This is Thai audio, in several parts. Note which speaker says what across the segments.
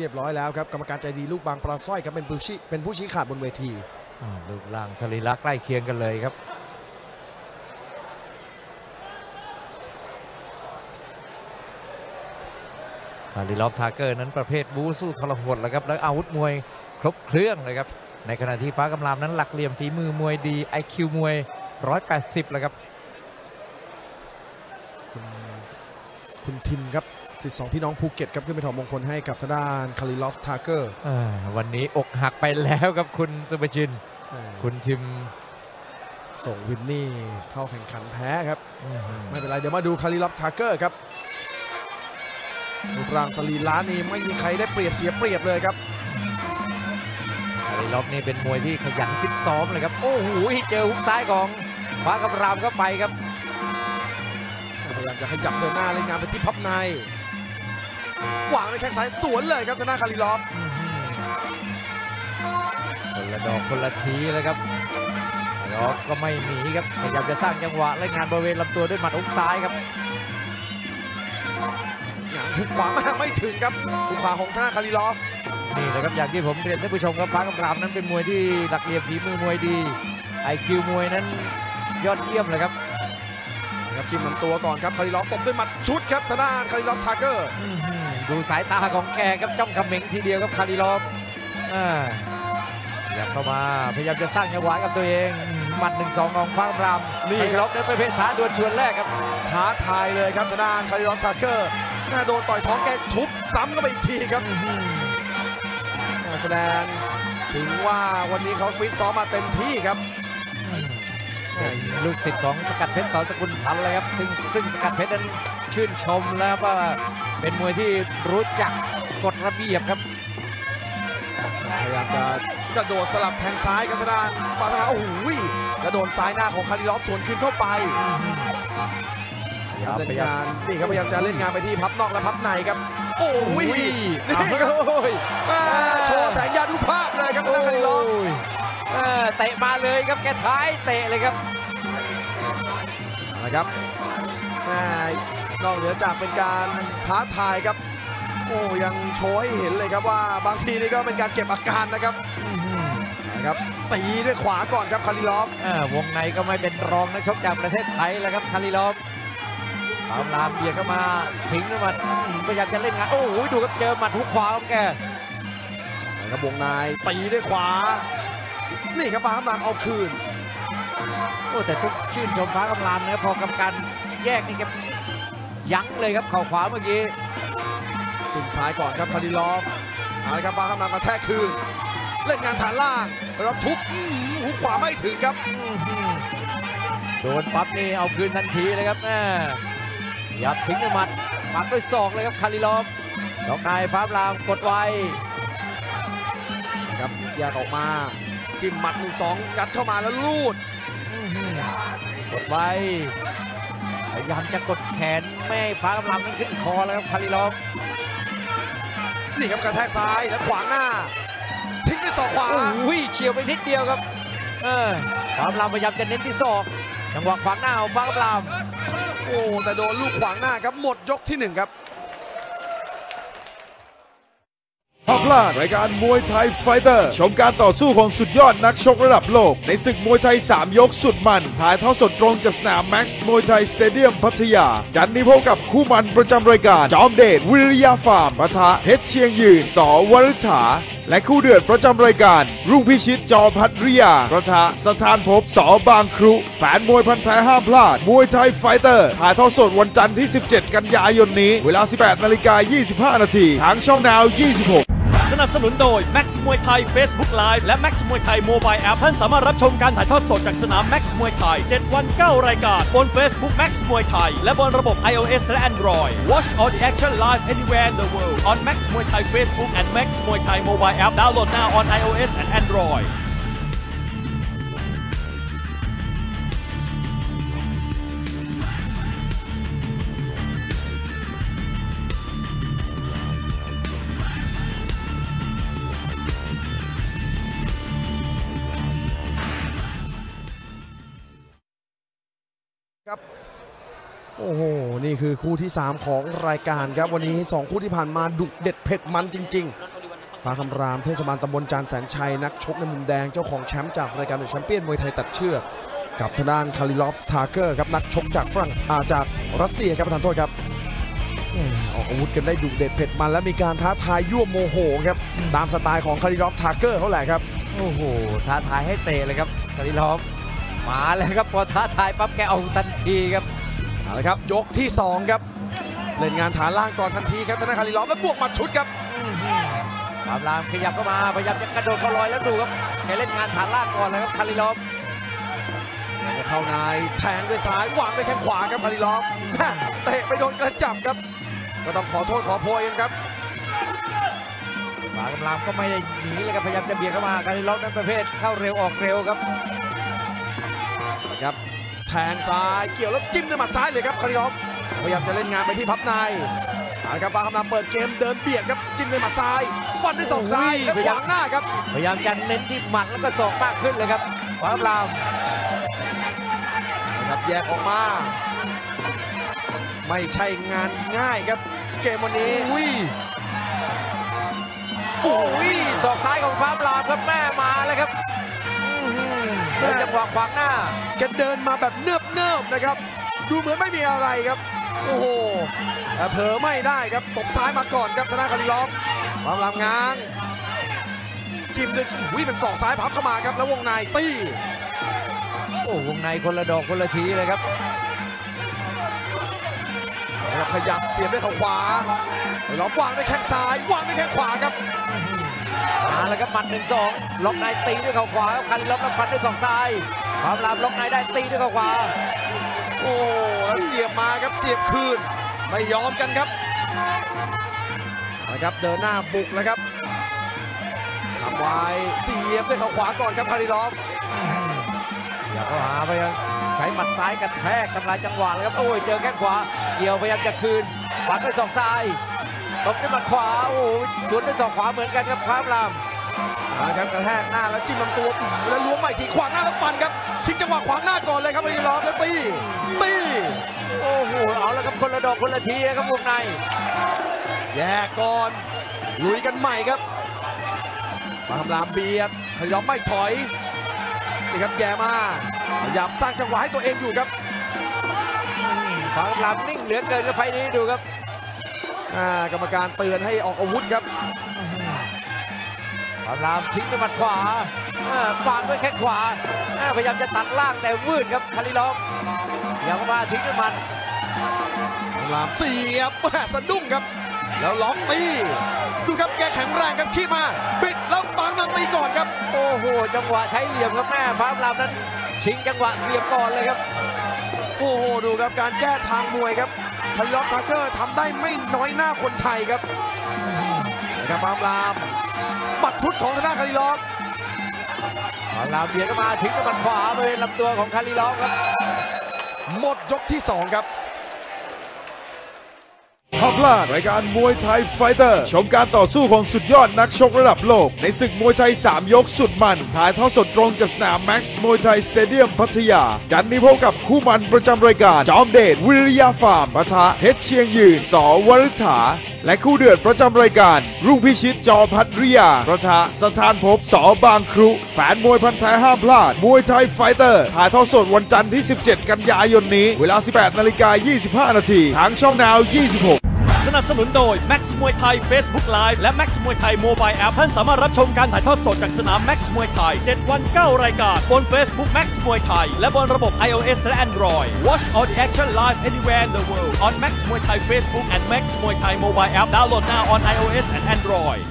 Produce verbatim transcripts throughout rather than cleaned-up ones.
Speaker 1: เรียบร้อยแล้วครับกรรมการใจดีลูกบางปลาสร้อยครับเป็นผู้ชี้เป็นผู้ชี้ขาดบนเวที
Speaker 2: รูปร่างสรีระใกล้เคียงกันเลยครับคาริลอฟทาเกอร์นั้นประเภทบู๊สู้ทรหดแล้วครับแล้วอาวุธมวยครบเครื่องเลยครับในขณะที่ฟ้ากำลามนั้นหลักเหลี่ยมฝีมือมวยดี ไอ คิว มวยหนึ่งร้อยแปดสิบแล้วครับ
Speaker 1: คุณคุณทิมครับสิทธิ์สองพี่น้องภูเก็ตครับขึ้นไปถอดมงคลให้กับทางด้านคาริลอฟทาเกอร์
Speaker 2: วันนี้อกหักไปแล้วครับคุณสุภชินคุณทิม
Speaker 1: ส่งวินนี่เข้าแข่งขันแพ้ครับไม่เป็นไรเดี๋ยวมาดูคาริลอฟทาเกอร์ครับรูปร่างสรีระนี่ไม่มีใครได้เปรียบเสียเปรียบเลยครับ
Speaker 2: คาริลอฟนี่เป็นมวยที่ขยันฟิตซ้อมเลยครับโอ้โหเจอฮุกซ้ายของฟ้ากำรามเข้าไปครับ
Speaker 1: พยายามจะขยับเดินหน้าเล่นงานไปที่พับในวางในแข้งซ้ายสวนเลยครับทางด้านคาริลอฟ
Speaker 2: คนละดอกคนละทีเลยครับดอกก็ไม่หนีครับพยายามจะสร้างจังหวะเล่นงานบริเวณลำตัวด้วยหมัดฮุกซ้ายครับ
Speaker 1: หุกขวามาไม่ถึงครับหุกขวาของทางด้านคาริลอฟ
Speaker 2: นี่แหละครับอย่างที่ผมเรียนท่านผู้ชมครับฟ้ากำรามนั้นเป็นมวยที่หลักเหลี่ยมฝีมือมวยดี ไอ คิว มวยนั้นยอดเยี่ยมเลยครับ
Speaker 1: ครับจิ้มลำตัวก่อนครับคาริลอฟตบด้วยหมัดชุดครับทางด้านคาริลอฟทาเกอร์
Speaker 2: ดูสายตาของแกครับจ้องเขม็งทีเดียวครับคาริลอฟอยากเข้ามาพยายามจะสร้างจังหวะกับตัวเองหมัดหนึ่งสองของฟ้ากำรามนี่คาริลอฟนั้นประเภทท้าดวลชวนแรกครับ
Speaker 1: ท้าทายเลยครับทางด้านคาริลอฟทาเกอร์โดนต่อยท้องแกทุบซ้ำก็ไปอีกทีครับแสดงถึงว่าวันนี้เขาฟิตซ้อมมาเต็มที่ครับ
Speaker 2: ลูกศิษย์ของสกัดเพชรสสกุลพันธ์เลยครับซึ่งซึ่งสกัดเพชรนั้นชื่นชมแล้วว่าเป็นมวยที่รู้จักกฎระเบียบครับ
Speaker 1: พยายามจะกระโดดสลับแทงซ้ายกับทางด้านปาธนาโอ้โหกระโดดซ้ายหน้าของคาริลอฟสวนคืนเข้าไปเล่นงานนี่ครับพยายามจะเล่นงานไปที่พับนอกและพับในครับโอ้ยนี่ครับโชว์แสงยานุภาพเลยครับทางด้านคาริลอฟ
Speaker 2: เตะมาเลยครับแกท้ายเตะเลยครับ
Speaker 1: นะครับนอกเหนือจากเป็นการท้าทายครับโอ้ยังโชว์ให้เห็นเลยครับว่าบางทีนี่ก็เป็นการเก็บอาการนะครับนะครับตีด้วยขวาก่อนครับคาริลอฟ
Speaker 2: วงในก็ไม่เป็นรองนักชกจากประเทศไทยแล้วครับคาริลอฟตามลามเบียดเข้ามาทิ้งด้วยหมัดพยายามจะเล่นงานโอ้โหดูครับเจอหมัดหุกขวาของแก
Speaker 1: นะครับวงในตีด้วยขวานี่ครับฟ้ากำลังเอาคืน
Speaker 2: โอ้แต่ทุกชื่นชมฟ้ากำลังนะพอกรรมการแยกนี่ครับยั้งเลยครับเข่าขวาเมื่อกี้
Speaker 1: จิ้มซ้ายก่อนครับคาริลอฟเอาละครับฟ้ากำลังกระแทกคืนเล่นงานฐานล่างแล้วทุบหุกขวาไม่ถึงครับ
Speaker 2: โดนปั๊บนี่เอาคืนทันทีเลยครับแม่ยับทิ้งด้วยหมัดปักด้วยศอกเลยครับคาริลอฟล็อกในฟ้ากำลังกดไว้
Speaker 1: ครับแยกออกมาจิ้มหมัดหนึ่งสองยัดเข้ามาแล้วลูด
Speaker 2: กดไว้พยายามจะกดแขนไม่ให้ฟ้ากำลังนั้นขึ้นคอแล้วครับคาริลอฟ
Speaker 1: นี่ครับกระแทกซ้ายแล้วขวางหน้าทิ้งด้วยศอกขวา
Speaker 2: อุ้ยเฉียวไปนิดเดียวครับเออฟ้ากำลังพยายามจะเน้นที่ศอกจังหวะขวางหน้าของฟ้ากำลัง
Speaker 1: โอ้แต่โดนลูกขวางหน้าครับหมดยกที่หนึ่งครับ
Speaker 3: ห้ามพลาดรายการมวยไทยไฟเตอร์ชมการต่อสู้ของสุดยอดนักชกระดับโลกในศึกมวยไทยสามยกสุดมันถ่ายทอดสดตรงจากสนามแม็กซ์มวยไทยสเตเดียมพัทยาจันทร์นี้พบกับคู่มันประจำรายการจอมเดชวิริยาฟาร์มปะทะเพชรเชียงยืนสวริษฐาและคู่เดือดประจำรายการรุ่งพิชิตจอพัทริยาประทะสถานภพสบางครุแฟนมวยพันธุ์แท้ห้ามพลาดมวยไทยไฟเตอร์ถ่ายทอดสดวันจันทร์ที่สิบเจ็ดกันยายนนี้เวลา สิบแปดนาฬิกายี่สิบห้านาทีทางช่องนาวยี่สิบหก
Speaker 4: สนับสนุนโดย Max มวยไทย Facebook Live และ Max มวยไทย Mobile App ท่านสามารถรับชมการถ่ายทอดสดจากสนาม Max มวยไทยเจ็ดวันเก้ารายการบน Facebook Max มวยไทยและบนระบบ iOS และ Android Watch all the action live anywhere in the world on Max มวยไทย Facebook and Max มวยไทย Mobile App download now on iOS and Android
Speaker 1: ครับโอ้โหนี่คือคู่ที่สามของรายการครับวันนี้สองคู่ที่ผ่านมาดุเด็ดเผ็ดมันจริงๆฟ้าคำรามเทศบาลตำบลจานแสนชัยนักชกในมุมแดงเจ้าของแชมป์จากรายการเดอะแชมเปี้ยนมวยไทยตัดเชือกกับทางด้านคาริลอฟทาเกอร์ครับนักชกจากฝรั่งอาจากรัสเซียครับประธานโทษครับออกอาวุธกันได้ดุเด็ดเผ็ดมันและมีการท้าทายยั่วโมโหครับตามสไตล์ของคาริลอฟทาเกอร์เขาแหละครับ
Speaker 2: โอ้โหท้าทายให้เตะเลยครับคาริลอฟมาเลยครับพอท้าทายปั๊บแกเอาทันทีครับ
Speaker 1: เอาละครับยกที่สองครับเล่นงานฐานล่างก่อนทันทีครับทางด้านคาริลอฟแล้วบวกหมัดชุดครับ
Speaker 2: ฟาร์มรามขยับเข้ามาพยายามจะกระโดดเข้าลอยแล้วดูครับแกเล่นงานฐานล่างก่อนเลยครับคาริลอฟ
Speaker 1: เข้านายแทงด้วยซ้ายวางด้วยแข้งขวาครับคาริลอฟเตะไปโดนกระจับครับก็ต้องขอโทษขอโพยกันครับ
Speaker 2: ฟาร์มรามก็ไม่ได้หนีเลยครับพยายามจะเบียดเข้ามาคาริลอฟนั้นประเภทเข้าเร็วออกเร็วครับ
Speaker 1: ครับแทงซ้ายเกี่ยวแล้วจิ้มด้วยหมัดซ้ายเลยครับคาริลอฟพยายามจะเล่นงานไปที่พับในเอาละครับฟ้าคำรามเปิดเกมเดินเบียดครับจิ้มด้วยหมัดซ้ายฟันด้วยศอกซ้ายแล้วขวางหน้าครับ
Speaker 2: พยายามจะเน้นที่หมัดแล้วก็ศอกมากขึ้นเลยครับฟาร์มราม
Speaker 1: ครับแยกออกมาไม่ใช่งานง่ายครับเกมวันนี้
Speaker 2: อุ้ยโอ้ยศอกซ้ายของฟาร์มรามครับแม่มาเลยครับเดินจังหวะขวางหน้า
Speaker 1: แกเดินมาแบบเนิบเนิบๆนะครับดูเหมือนไม่มีอะไรครับโอ้โหแต่เผลอไม่ได้ครับตบซ้ายมาก่อนครับธนาคาริลอฟความลำง้างจิ้มด้วยวิ่งเป็นศอกซ้ายพับเข้ามาครับแล้ววงในตี
Speaker 2: โอ้วงในคนละดอกคนละทีเลยครับ
Speaker 1: แล้วขยับเสียบด้วยเข่าขวาล็อกวางด้วยแข้งซ้ายวางด้วยแข้งขวาครับ
Speaker 2: มาแล้วครับหมัดหนึ่งสองล็อกในตีด้วยเข่าขวาครับคาริลอฟแล้วฟันด้วยศอกซ้ายความรามล็อกในได้ตีด้วยเข่าขวา
Speaker 1: โอ้แล้วเสียบมาครับเสียบคืนไม่ยอมกันครับนะครับเดินหน้าบุกแล้วครับทำไว้เสียบด้วยเข่าขวาก่อนครับคาริลอฟ
Speaker 2: อยากเข้าหาพยายามใช้หมัดซ้ายกระแทกทำลายจังหวะเลยครับโอ้ยเจอแข้งขวาเกี่ยวพยายามจะคืนฟันด้วยศอกซ้ายตบด้วยหมัดขวาโอ้ยสวนด้วยศอกขวาเหมือนกันครับพามราม
Speaker 1: นะครับกระแทกหน้าแล้วจิ้มลำตัวแล้วล้วงใหม่ทีขวางหน้าแล้วฟันครับชิงจังหวะขวางหน้าก่อนเลยครับคาริลอฟแล้วตีตี
Speaker 2: โอ้โหเอาแล้วครับคนละดอกคนละทีนะครับวงใน
Speaker 1: แยกก่อนลุยกันใหม่ครับมาทำลามเบียดคาริลอฟไม่ถอยนี่ครับแย่มาพยายามสร้างจังหวะให้ตัวเองอยู่ครับ
Speaker 2: ฟาร์มรามนิ่งเหลือเกินกับไฟนี้ดูครับ
Speaker 1: อ่ากรรมการเตือนให้ออกอาวุธครับ
Speaker 2: ฟาร์มรามทิ้งด้วยหมัดขวาอ่าวางด้วยแข้งขวาอ่าพยายามจะตัดล่างแต่วืดครับคาริลอฟเดี๋ยวเข้ามาทิ้งด้วยหมัด
Speaker 1: ลามเสียบแม่สะดุ้งครับแล้วล็อกตีดูครับแกแข็งแรงครับขี้มาปิดแล้วปังนำตีก่อนครับ
Speaker 2: โอ้โหจังหวะใช้เหลี่ยมครับแม่ฟาร์มรามนั้นชิงจังหวะเสียบก่อนเลยครับ
Speaker 1: โอ้โหดูครับการแก้ทางมวยครับคาริลอฟทาเกอร์ทำได้ไม่น้อยหน้าคนไทยครับนะครับปามลามบัดทุดของทางด้านคาริลอฟ
Speaker 2: ฟาร์มรามเบียดเข้ามาทิ้งด้วยหมัดขวาบริเวณลำตัวของคาริลอฟครับ
Speaker 1: หมดยกที่สองครับ
Speaker 3: ห้ามพลาดรายการมวยไทยไฟเตอร์ชมการต่อสู้ของสุดยอดนักชกระดับโลกในศึกมวยไทยสามยกสุดมันถ่ายทอดสดตรงจากสนามแม็กซ์มวยไทยสเตเดียมพัทยาจันทร์นี้พบกับคู่มันประจำรายการจอมเดชวิริยาฟาร์มปะทะเพชรเชียงยืนสวริษฐาและคู่เดือดประจำรายการรุ่งพิชิตจอพัทริยาปะทะสถานภพสบางครุแฟนมวยพันธุ์แท้ห้ามพลาดมวยไทยไฟเตอร์ถ่ายทอดสดวันจันทร์ที่สิบเจ็ดกันยายนนี้เวลา สิบแปดนาฬิกายี่สิบห้านาทีทางช่องนาวยี่สิบหก
Speaker 4: สนับสนุนโดย Max มวยไทย Facebook Live และ Max มวยไทย Mobile App ท่านสามารถรับชมการถ่ายทอดสดจากสนาม Max มวยไทย เจ็ด วัน เก้า รายการบน Facebook Max มวยไทยและบนระบบ iOS และ Android Watch all the action live anywhere in the world on Max มวยไทย Facebook and Max มวยไทย Mobile App download now on iOS and Android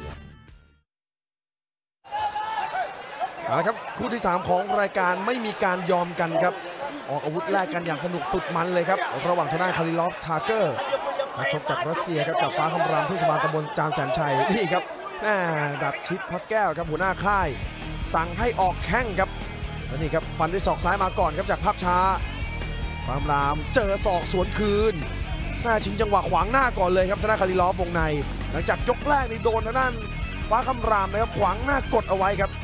Speaker 1: เอาละครับคู่ที่สามของรายการไม่มีการยอมกันครับออกอาวุธแลกกันอย่างสนุกสุดมันเลยครับระหว่างทางด้านคาริลอฟทาเกอร์นักชกจากรัสเซียครับกับฟ้าคำรามเทศบาลตำบลจานแสนชัยนี่ครับแม่ดับชิดพักแก้วครับหัวหน้าค่ายสั่งให้ออกแข้งครับแล้วนี่ครับฟันด้วยศอกซ้ายมาก่อนครับจากภาพช้าฟ้าคำรามเจอศอกสวนคืนหน้าชิงจังหวะขวางหน้าก่อนเลยครับทางด้านคาริลอฟวงในหลังจากยกแรกนี่โดนทางด้านฟ้าคำรามนะครับขวางหน้ากดเอาไว้ครับ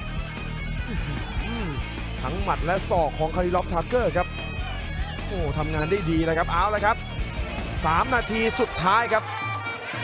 Speaker 1: ทั้งหมัดและศอกของคาริลอฟทาเกอร์ครับโอ้ทำงานได้ดีเลยครับเอาละครับสามนาทีสุดท้ายครับ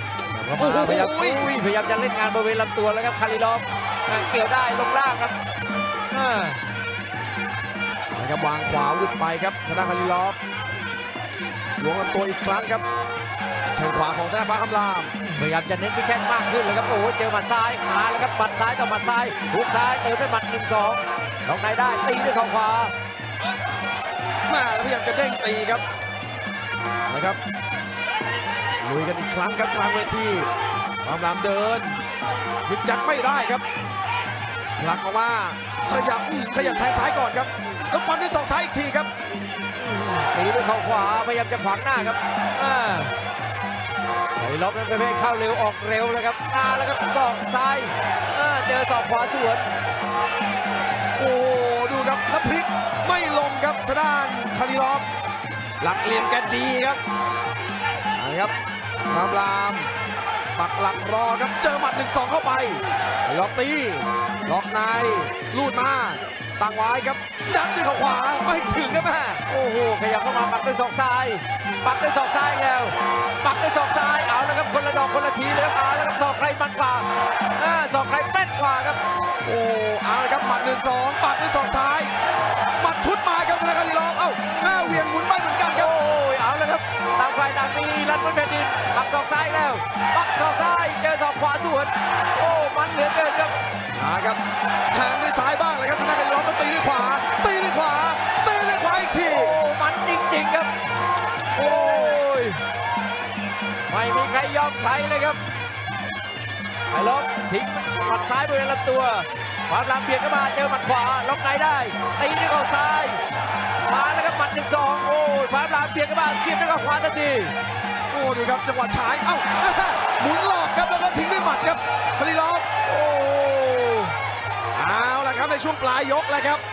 Speaker 2: เข้ามาพยายามอุ้ยพยายามจะเล่นงานบริเวณลำตัวแล้วครับคาริลอฟเกี่ยวได้ลงล่างครับอ่า
Speaker 1: นะครับวางขวาวุดไปครับธนาคาริลอฟล้วงลำตัวอีกครั้งครับแข้งขวาของธนาฟ้าคำราม
Speaker 2: พยายามจะเน้นที่แข้งมากขึ้นเลยครับโอ้โหเจอหมัดซ้ายมาแล้วครับหมัดซ้ายต่อหมัดซ้ายหุกซ้ายเติมด้วยหมัดหนึ่งสองล็อกในได้ตีด้วยเข่าขวา
Speaker 1: มาแล้วพยายามจะเด้งตีครับนะครับลุยกันอีกครั้งครับกลางเวทีคำรามเดินยึกยักไม่ได้ครับผลักออกมาขยับขยับแทงซ้ายก่อนครับแล้วฟันด้วยศอกซ้ายอีกทีครับ
Speaker 2: ตีด้วยเข่าขวาพยายามจะขวางหน้าครับอ่าไอ้ล็อกนั้นประเภทเข้าเร็วออกเร็วเลยครับมาแล้วครับศอกซ้ายอ่าเจอศอกขวาสวน
Speaker 1: โอ้ดูครับแล้วพลิกไม่ลงครับทางด้านคาริลอฟหลักเหลี่ยมแกดีครับนะครับคำรามปักหลักรอครับเจอหมัดหนึ่งสองเข้าไปล็อกตีล็อกในลูดมาตั้งไว้ครับยัดด้วยเข่าขวาไม่ถึงครับแม่
Speaker 2: โอ้โหขยับเข้ามาปักด้วยศอกซ้ายปักด้วยศอกซ้ายแล้วปักด้วยศอกซ้ายเอาแล้วครับคนละดอกคนละทีเลยครับเอาแล้วครับศอกใครมันกว่าอ่าศอกใครแม่นกว่าครับ
Speaker 1: โอ้เอาละครับหมัดหนึ่งสองปักด้วยศอกซ้ายหมัดชุดมาครับธนาคาริลอฟเอ้าแม่เวียงหมุนไปเหมือนกันครับ
Speaker 2: โอ้ยเอาแล้วครับต่างฝ่ายต่างมีรันบนแผ่นดินปักศอกซ้ายแล้วปักศอกซ้ายเจอศอกขวาสวนโอ้มันเหลือเกินครับ
Speaker 1: มาครับแทงด้วยซ้ายบ้างเลยครับธนาคาริลอฟแล้วตีด้วยขวาตีด้วยขวาตีด้วยขวาอีกที
Speaker 2: โอ้มันจริงๆครับโอ้ยไม่มีใครยอมใครเลยครับไอ้ล็อกทิ้งหมัดซ้ายบริเวณลำตัวความลามเบียดเข้ามาเจอหมัดขวาล็อกในได้ตีด้วยเข่าซ้ายมาแล้วครับหมัดหนึ่งสองโอ้ยความลามเบียดเข้ามาเสียบด้วยเข่าขวาทันที
Speaker 1: โอ้ดูครับจังหวะฉายเอ้าหมุนหลอกครับแล้วก็ทิ้งด้วยหมัดครับคาริลอฟ
Speaker 2: โอ้
Speaker 1: เอาละครับในช่วงปลายยกแล้วครับ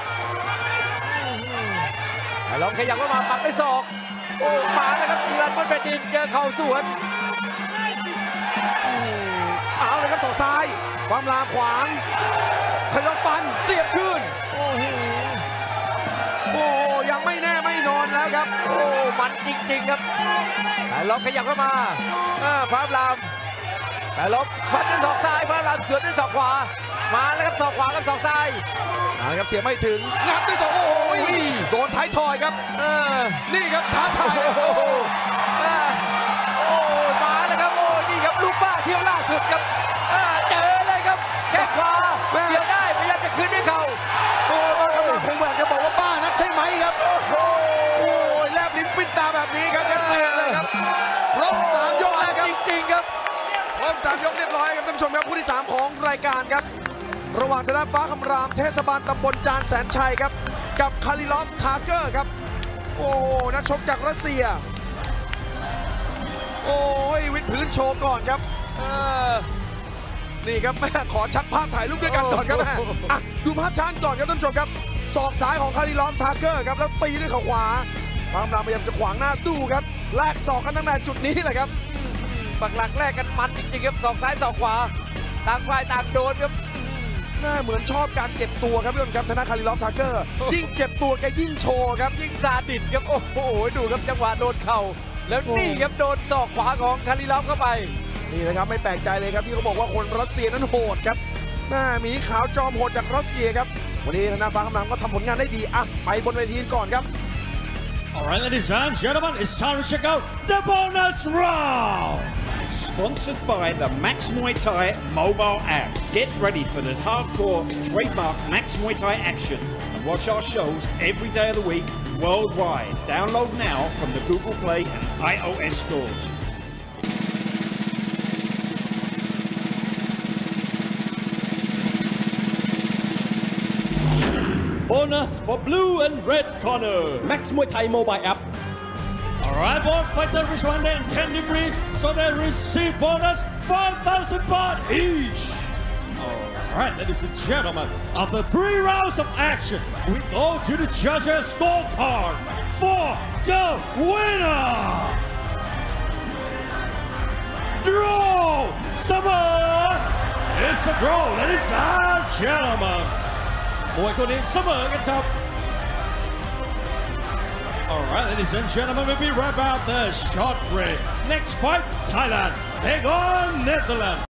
Speaker 2: ไอ้ล็อกขยับเข้ามาปักด้วยศอกโอ้มาแล้วครับอีรันบนแผ่นดินเจอเข่าสวน
Speaker 1: เอาเลยครับศอกซ้ายความลามขวางคาริลอฟฟันเสียบขึ้นโอ้โหโอ้ยังไม่แน่ไม่นอนแล้วครับ
Speaker 2: โอ้มันจริงๆครับไอ้ล็อกขยับเข้ามาอ่าฟ้าลามไอ้ล็อกฟันด้วยศอกซ้ายฟ้าลามสวนด้วยศอกขวามาแล้วครับศอกขวากับศอกซ้าย
Speaker 1: เอาละครับเสียไม่ถึงงัดด้วยศอกโอ้ยโดนท้ายทอยครับ
Speaker 2: เออ
Speaker 1: นี่ครับท้าทาย
Speaker 2: โอ้โหอ่าโอ้มาแล้วครับโอ้นี่ครับลูกบ้าเที่ยวล่าสุดครับอ่าเจอเลยครับแข้งขวาเกี่ยวได้พยายามจะคืนด้วยเข่า
Speaker 1: โอ้บางคำถามคงแบบจะบอกว่าบ้านักใช่ไหมครับโอ้โหแลบลิ้นปิ้นตาแบบนี้ครับจะเตะเลยครับครบสามยกแล้วครับ
Speaker 2: จริงๆครับ
Speaker 1: ครบสามยกเรียบร้อยครับท่านผู้ชมครับคู่ที่สามของรายการครับระหว่างธนาฟ้าคำรามเทศบาลตำบลจานแสนชัยครับกับคาริลอฟทาเกอร์ครับโอ้โหนักชกจากรัสเซียโอ้ยวิดพื้นโชว์ก่อนครับเออนี่ครับแม่ขอชักภาพถ่ายรูปด้วยกันก่อนครับแม่อ่ะดูภาพช้าก่อนครับท่านผู้ชมครับศอกซ้ายของคาริลอฟทาเกอร์ครับแล้วตีด้วยเข่าขวาฟ้าคำรามพยายามจะขวางหน้าดูครับแลกศอกกันตั้งแต่จุดนี้แหละครับ
Speaker 2: ปักหลักแรกกันมันจริงๆครับศอกซ้ายศอกขวาต่างฝ่ายต่างโดนครับ
Speaker 1: หน้าเหมือนชอบการเจ็บตัวครับพี่อ้นครับธนาคาริลอฟทาเกอร์ยิ่งเจ็บตัวแกยิ่งโชว์ครับ
Speaker 2: ยิ่งซาดิสครับโอ้โหดูครับจังหวะโดนเข่าแล้วนี่ครับโดนศอกขวาของคาริลอฟเข้าไป
Speaker 1: นี่นะครับไม่แปลกใจเลยครับที่เขาบอกว่าคนรัสเซียนั้นโหดครับหน้าหมีขาวจอมโหดจากรัสเซียครับวันนี้ธนาฟ้าคำรามก็ทำผลงานได้ดีอ่ะไปบนเวทีก่อนครับ
Speaker 4: All right, ladies and gentlemen, it's time to check out the bonus round.
Speaker 5: Sponsored by the Max Muay Thai mobile app. Get ready for the hardcore trademark Max Muay Thai action and watch our shows every day of the week worldwide. Download now from the Google Play and iOS stores.
Speaker 4: Bonus for blue and red corner. Max Muay Thai mobile app. Alright, both fighter reach one hundred ten degrees, so they receive bonus five thousand baht each. Alright, ladies and gentlemen, after three rounds of action, we go to the judges' scorecard for the winner. Draw! Summer! It's a draw, ladies and gentlemen. มวยตัวนี้เสมอกันครับ
Speaker 6: All right, ladies and gentlemen, we'll be right about the short break. Next fight, Thailand take on Netherlands.